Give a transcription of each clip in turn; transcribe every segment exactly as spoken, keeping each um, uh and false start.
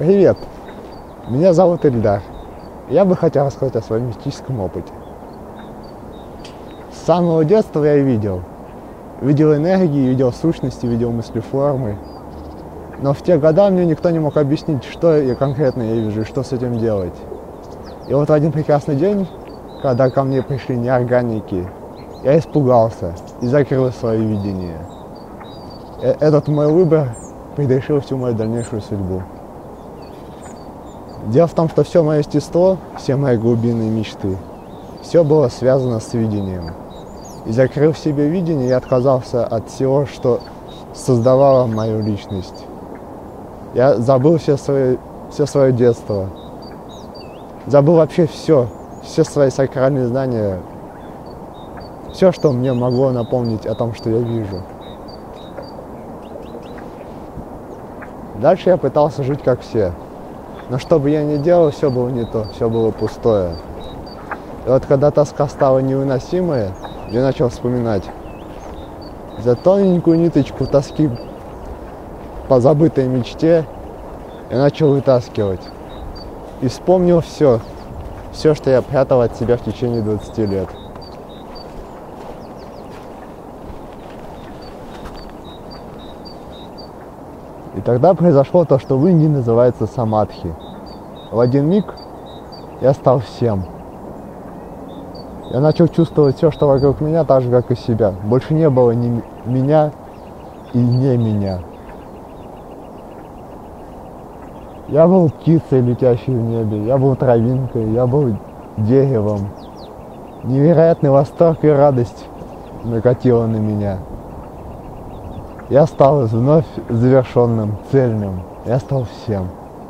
Привет, меня зовут Ильдар. Я бы хотел рассказать о своем мистическом опыте. С самого детства я видел. Видел энергии, видел сущности, видел мыслеформы. Но в те годы мне никто не мог объяснить, что я конкретно я вижу и что с этим делать. И вот в один прекрасный день, когда ко мне пришли неорганики, я испугался и закрыл свое видение. Этот мой выбор предрешил всю мою дальнейшую судьбу. Дело в том, что все мое естество, все мои глубинные мечты, все было связано с видением. И закрыв себе видение, я отказался от всего, что создавало мою личность. Я забыл все свое, все свое детство. Забыл вообще все, все свои сакральные знания, все, что мне могло напомнить о том, что я вижу. Дальше я пытался жить как все. Но что бы я ни делал, все было не то, все было пустое. И вот когда тоска стала невыносимая, я начал вспоминать. За тоненькую ниточку тоски по забытой мечте я начал вытаскивать. И вспомнил все, все, что я прятал от себя в течение двадцати лет. И тогда произошло то, что в Индии называется самадхи. В один миг я стал всем. Я начал чувствовать все, что вокруг меня, так же, как и себя. Больше не было ни меня и не меня. Я был птицей, летящей в небе, я был травинкой, я был деревом. Невероятный восторг и радость накатила на меня. Я стал вновь завершенным, цельным. Я стал всем.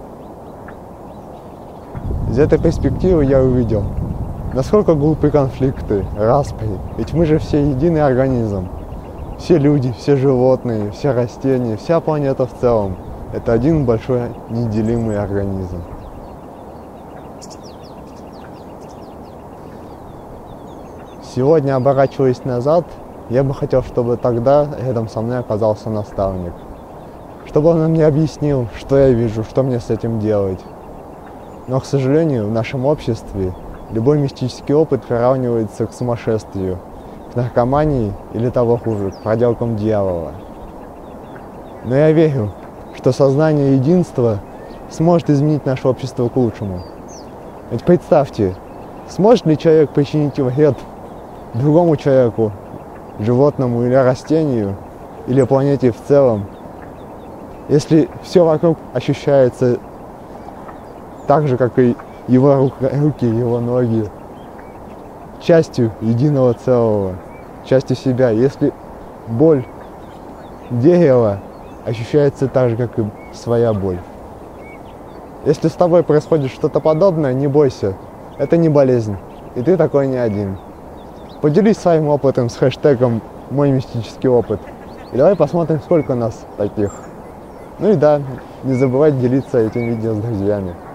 Из этой перспективы я увидел, насколько глупы конфликты, распри. Ведь мы же все единый организм. Все люди, все животные, все растения, вся планета в целом. Это один большой неделимый организм. Сегодня, оборачиваясь назад, я бы хотел, чтобы тогда рядом со мной оказался наставник. Чтобы он мне объяснил, что я вижу, что мне с этим делать. Но, к сожалению, в нашем обществе любой мистический опыт приравнивается к сумасшествию, к наркомании или того хуже, к проделкам дьявола. Но я верю, что сознание единства сможет изменить наше общество к лучшему. Ведь представьте, сможет ли человек причинить вред другому человеку, животному или растению, или планете в целом, если все вокруг ощущается так же, как и его руки, его ноги, частью единого целого, частью себя. Если боль дерева ощущается так же, как и своя боль. Если с тобой происходит что-то подобное, не бойся, это не болезнь, и ты такой не один. Поделись своим опытом с хэштегом «Мой мистический опыт». И давай посмотрим, сколько нас таких. Ну и да, не забывай делиться этим видео с друзьями.